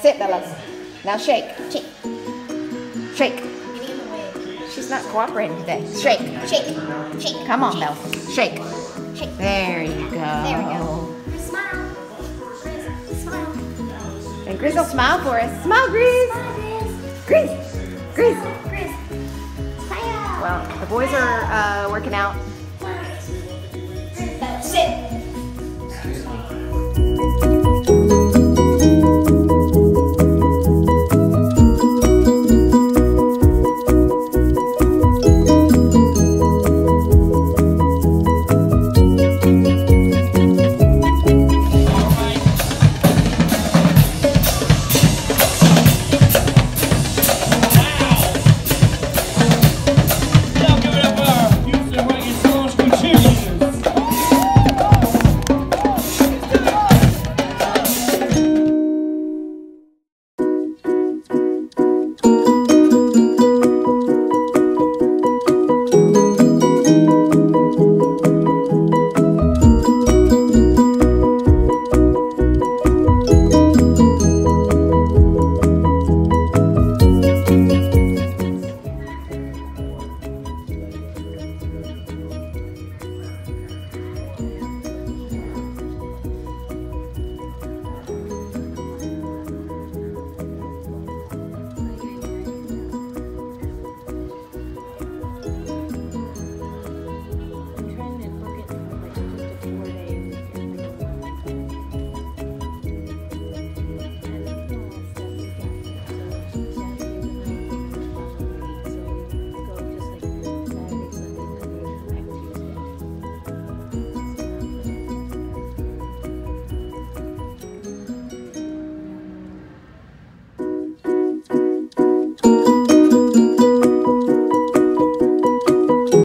Sit, Bella. Now shake. Shake. Shake. Getting in the way. She's not cooperating today. Shake. Shake. Shake. Come on, Shake. Bella. Shake. Shake. There you go. There we go. Smile. Grizz, smile. And Grizz will smile for us. Smile, Grizz. Smile, Grizz. Grizz. Grizz. Smile. Well, the boys are working out. Sit.